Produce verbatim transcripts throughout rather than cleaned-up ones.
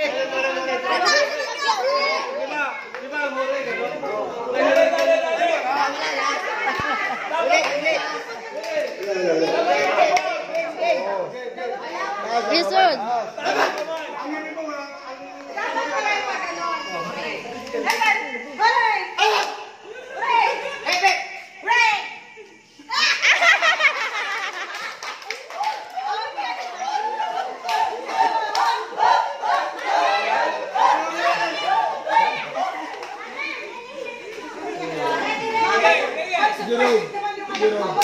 Lisod. Jerome, Jerome.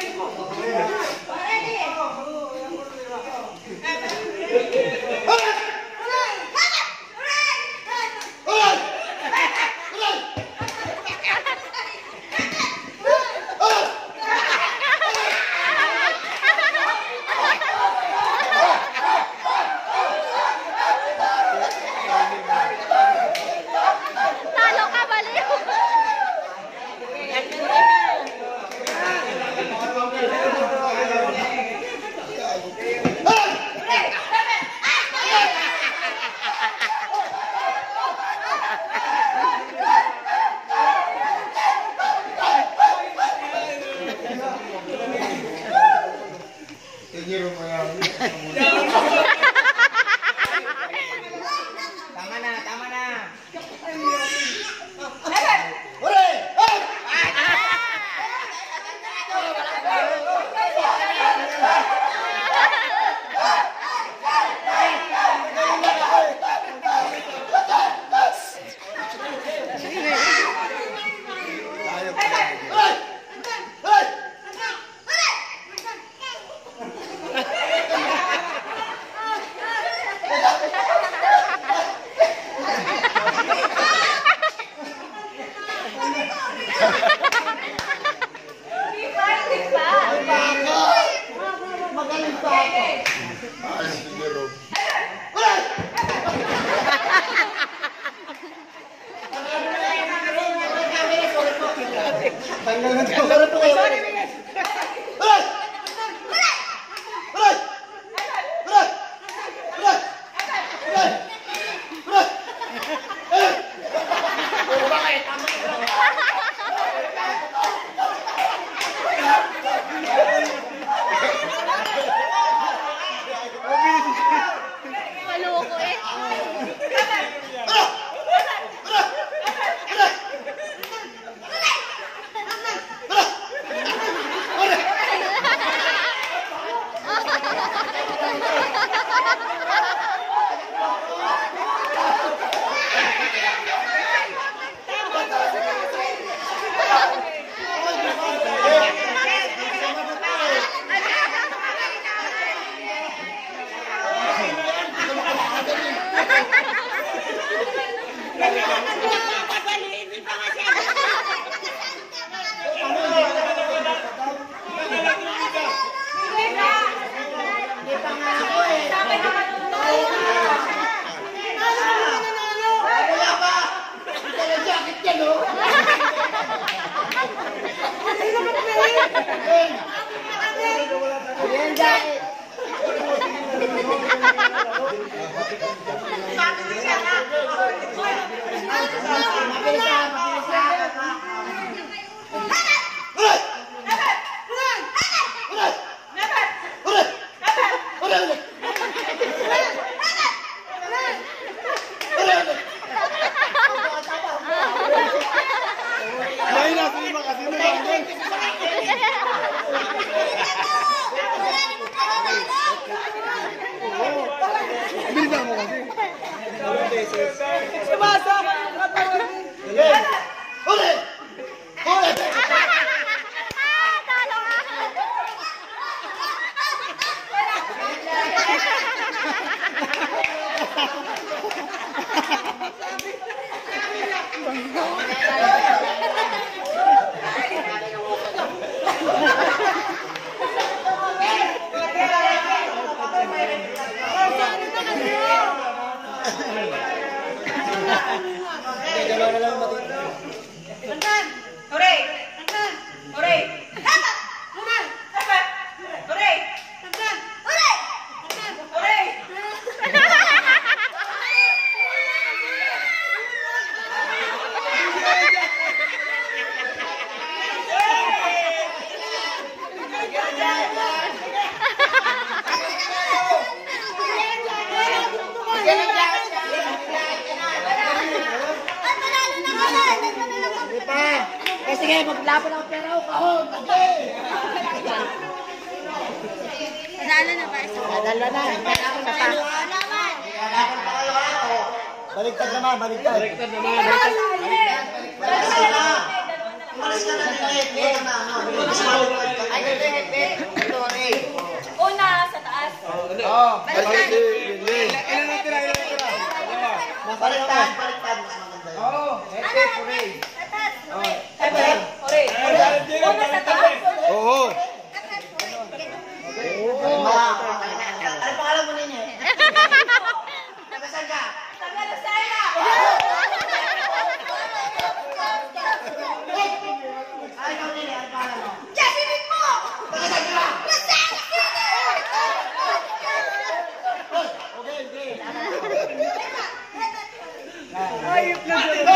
Tama na, tama na. Magaling pa ako. Ay, si Jerome. Tanggal na ito. Sorry po kayo. Maloko eh. pa. Eh, sige, maglaban ako pera ako. Kahon, okay. Nadala na ba? Nadala na. Kailangan na pa. Naman. Kailangan pa kayo ha. Baliktad naman, baliktad. Baliktad naman. Baliktad na. Umalis ka na din. Ito na. Ay, hindi, hindi. Ito, Ray. Una, sa taas. Oo. Baliktad. Ilan na tira, ilan na tira? Baliktad, baliktad. Mas maganda yun. Oo. Ano? Sa taas. Ore. Una sa taas. Oo. Ano pangalan mo ninyo? Nagasan ka? Ay, ikaw nila, ano pangalan mo? Jasmine mo! Nagasan ka? Ayop na dyan.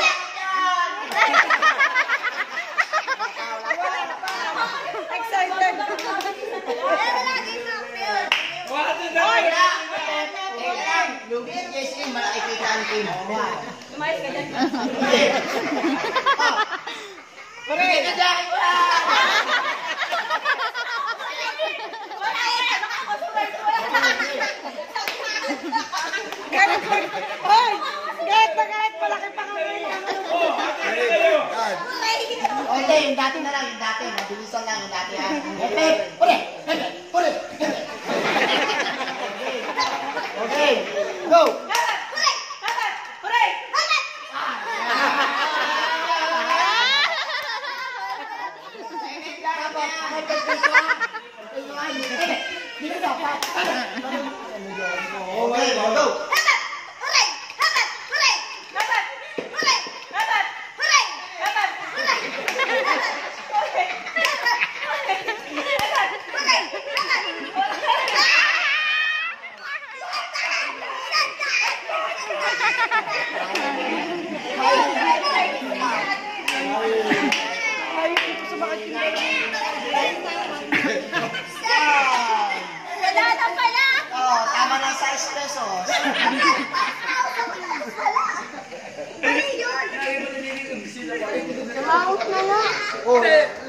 Excited! Lugi si Jessie, malaki kita ang team. Tumayos ka dyan. Pare, kadahin ko lang! Hoy! Kahit na kahit malaki pa kami. Okay, yung dati na lang, yung dati. Mabilisan lang yung dati. Hepe! Pure! Hepe! Pure! Okay, go! Okay, go! Wala na pala! Oh, tama ng size pesos. Ano yun? Tumawag na lang. Oh,